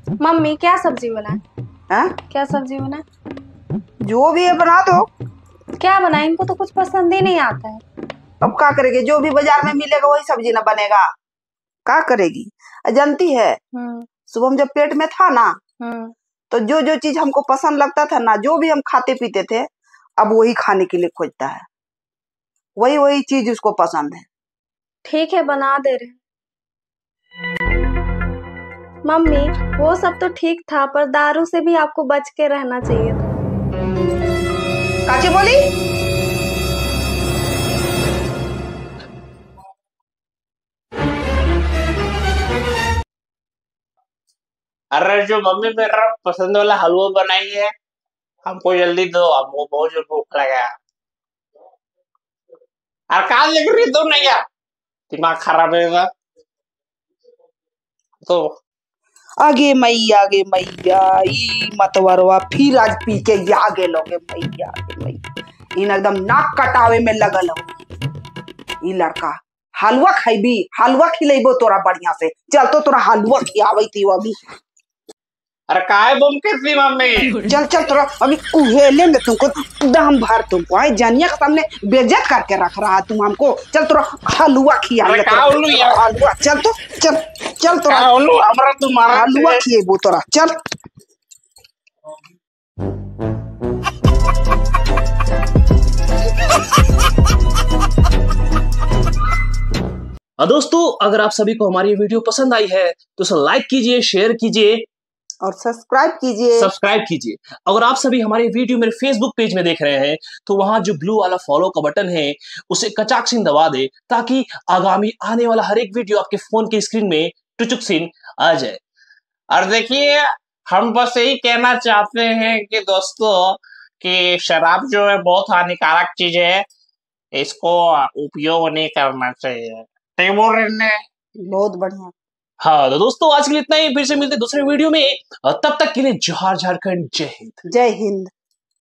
Mummy क्या सब्जी बनाए? हाँ? क्या सब्जी बनाए? जो भी है बना दो। क्या बनाए? इनको तो कुछ पसंद ही नहीं आता है। अब क्या करेगी, जो भी बाजार में मिलेगा वही सब्जी ना बनेगा। क्या करेगी, जानती है सुबह में जब पेट में था ना तो जो जो चीज हमको पसंद लगता था ना, जो भी हम खाते पीते थे, अब वही खाने के लिए खोजता है। वही वही चीज उसको पसंद है। ठीक है, बना दे रहे। मम्मी वो सब तो ठीक था, पर दारू से भी आपको बच के रहना चाहिए था। काची बोली? अरे जो मम्मी मेरा पसंद वाला हलवा बनाई है, हमको जल्दी दो, हमको बहुत जोर भूख लगा। और कहाँ लग रही तो नहीं यार, दिमाग खराब है तो। आगे मैया ई मतवरवा फिर आज पी के आगे लोगे मैया इन एकदम नाक कटावे में लगल हो। ई लड़का हलवा खाइबी, हलवा खिलेबो तोरा बढ़िया से। चल तो तोरा हलवा खियावई थी अभी। अरे काय बम कैसी मम्मी? चल चल तोरा अभी उहेलेंगे तुमको दम भर। तुमको आई जानिया के सामने बेइज्जत करके रख रहा तुम हमको। चल तोरा हलवा खियाएंगे। हलवा चल तो चल चल तोरा हलवा खिएबो तोरा। चल दोस्तों, अगर आप सभी को हमारी वीडियो पसंद आई है तो उसे लाइक कीजिए, शेयर कीजिए और सब्सक्राइब कीजिए। अगर आप सभी हमारे वीडियो मेरे फेसबुक पेज में देख रहे हैं तो वहां जो ब्लू वाला फॉलो का बटन है उसे कचाक सिन दबा दे, ताकि आगामी आने वाला हर एक वीडियो आपके फोन की स्क्रीन में टुचुक सिन आ जाए। और देखिए, हम बस यही कहना चाहते हैं कि दोस्तों कि शराब जो है बहुत हानिकारक चीज है, इसको उपयोग नहीं करना चाहिए। बहुत बढ़िया। हाँ तो दोस्तों, आज के लिए इतना ही। फिर से मिलते दूसरे वीडियो में, तब तक के लिए जोहार झारखंड, जय हिंद। जय हिंद।